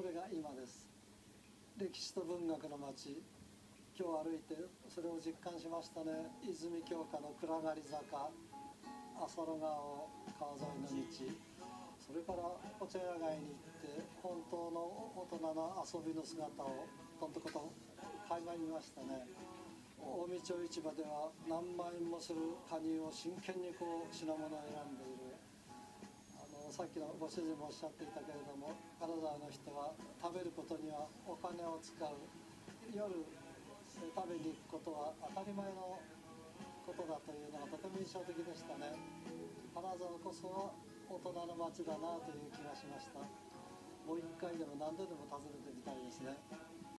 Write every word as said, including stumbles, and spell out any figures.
これが今です。歴史と文学の街、今日歩いてそれを実感しましたね。泉鏡花の暗がり坂、浅野川を川沿いの道、それからお茶屋街に行って本当の大人の遊びの姿をとんとこと垣間見ましたね。近江町市場では何万円もするカニを真剣にこう品物を選んでいる。あのさっきのご主人もおっしゃっていたけれども、金沢の人は食べることにはお金を使う、夜食べに行くことは当たり前のことだというのがとても印象的でしたね。金沢こそは大人の街だなという気がしました。もう一回でも何度でも訪ねてみたいですね。